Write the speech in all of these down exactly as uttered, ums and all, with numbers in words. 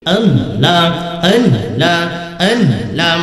Allah Allah Allah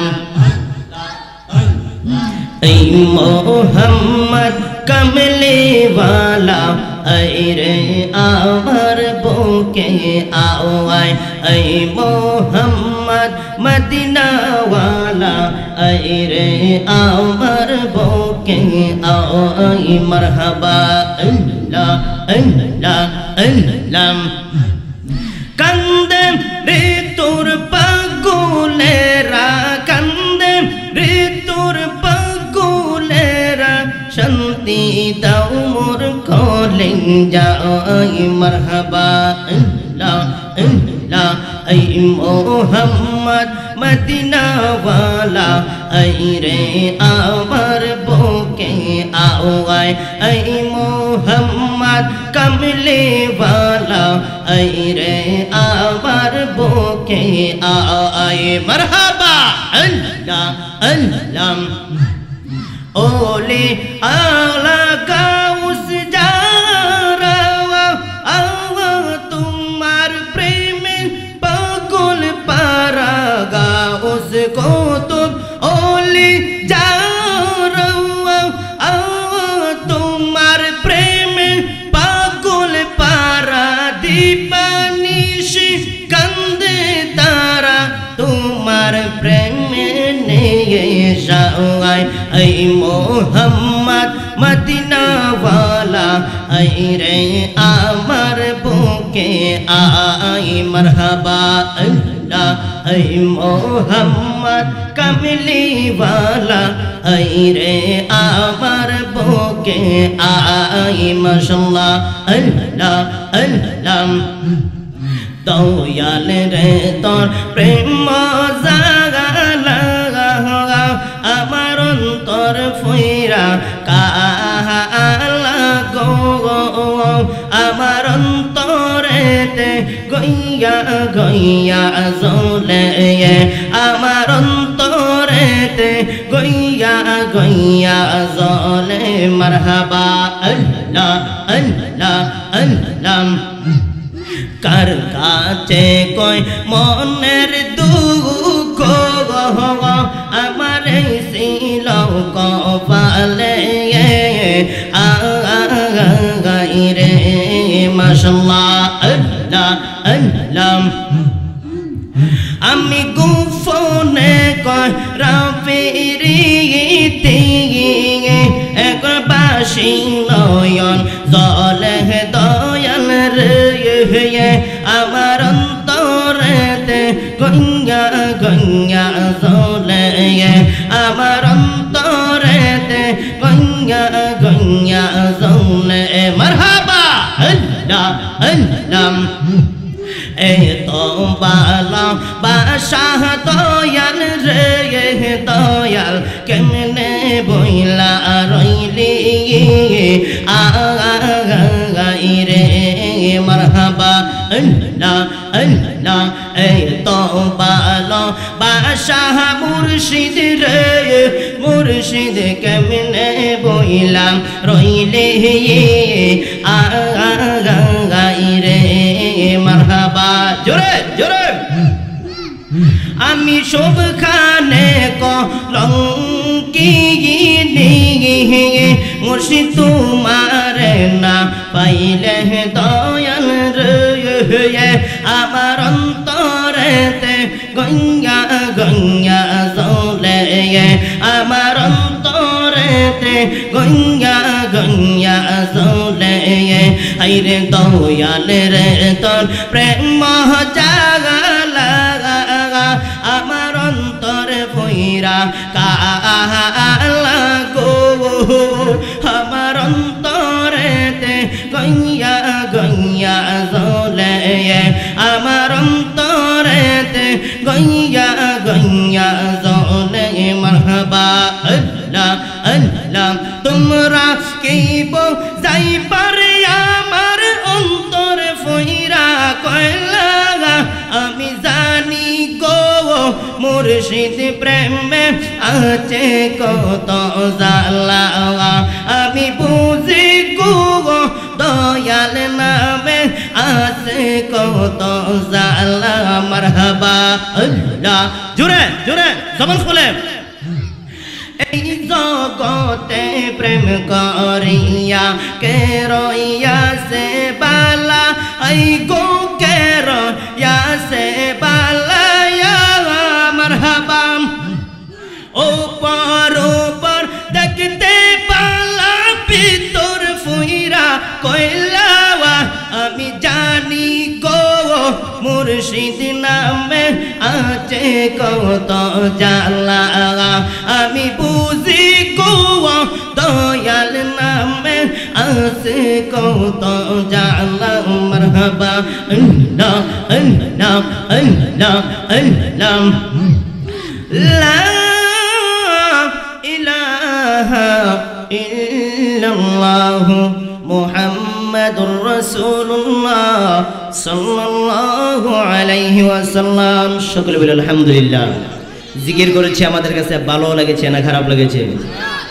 এই মোহাম্মদ কমলে ওয়ালা আই রে আমার বুকে আও আই এই মোহাম্মদ মদিনা ওয়ালা আই রে আমার বুকে আও আই মারহাবা আল্লাহ আল্লাহ আল্লাহ কান্দে রে তোর পাগলেরা কান্দে রে তোর পাগলেরা শান্তি দাও মোর কোলে যাই মারহাবা আল্লাহ আল্লাহ এই মোহাম্মদ মদিনা ওয়ালা আই রে আমার বুকে আও আই এই মোহাম্মদ কমলে ওয়ালা আই রে আমার বুকে আই মারহাবা আল্লাহ আল্লাহ ওলে আলা গাউস যারা আওয়া তোমার প্রেমে পাগল পারা গাউস কো তুম ওলে যারা আওয়া তোমার প্রেমে পাগল পারা দীপানিশি কান্দে তারা তোমার প্রেমে নিয়ে যাওয়াই এই মোহাম্মদ মদিনা ওয়ালা আই রে আমার বুকে আই মারহাবা আল্লাহ এই মোহাম্মদ কমলি ওয়ালা আই রে আমার বুকে আই মাশাআল্লাহ আল্লাহ আল্লাহ দয়াল রে তোর প্রেম জাগালা আমার অন্তর ফুইরা কালা গো আমার অন্তরেতে গইয়া গইয়া জ্বলে আমার অন্তরেতে গইয়া গইয়া জ্বলে মারহাবা আল্লাহ আল্লাহ আল্লাহ কার কাছে কই মনের দুঃখ আমার ছিল কপালে আগাই রে মাশাআল্লাহ আল্লাহ আল্লাহ আমি গোপনে কই রাফিরিতে একবার বাসি নয়ন জলে দয়াল রে আমার অন্তরেতে গঙ্গা গঙ্গা জ্বলে আমার অন্তরেতে গঙ্গা গঙ্গা জ্বলে মারহাবা আল্লাহ আল্লাহ এই তো বালা বাসাহ দয়াল রে দয়াল কেমনে বইলা রইলি আগাই রে মারহাবা আল্লাহ আল্লাহ এই তো বালা বাসাহ মুর্শিদ রে মুর্শিদ কেমনে বইলা রইলি আগাই রে মারহাবা জোরে জোরে আমি সবখানে কলঙ্কিনী মুর্শিদ তোমার না পাইলে দয়াল রে আমার অন্তরেতে গঙ্গা গঙ্গা জ্বলে আমার অন্তরেতে গঙ্গা গঙ্গা জ্বলে আইরে দয়াল রে তোর প্রেম জাগালা আমার অন্তরে ভৈরা কালা গো আমার অন্তরেতে গইয়া গইয়া জ্বলে আমার অন্তরেতে গইয়া গইয়া জ্বলে মারহাবা আল্লাহ আল্লাহ তোমরা কি যাই পারে আমার অন্তরে ভৈরা কয়লা আমি জানি গো মুর্শিদ প্রেমে আছে কত জ্বালা আমি বুঝি গো দয়াল নামে আছে কত জালা মারহাবা আল্লাহ জোরে জোরে জবান খুলে এই জগতে প্রেম করিয়া কে রইয়া সে বালা এই গো কে রইয়া সে বালা মারহাবা ওপর ওপর দেখতে পালা পিতর ফুইরা কইলাওয়া আমি জানি গো মুর্শিদ নামে আছে কত জালা আমি বুঝি গো দয়াল নামে আছে কত জালা মারহাবা আল্লাহ আল্লাহ আল্লাহ আল্লাহ লা ইলাহা ইল্লাল্লাহ মুহাম্মাদুর রাসূলুল্লাহ সাল্লাল্লাহু আলাইহি ওয়াসাল্লাম। সকলে বলে আলহামদুলিল্লাহ। জিকির করেছি, আমাদের কাছে ভালো লেগেছে না খারাপ লেগেছে?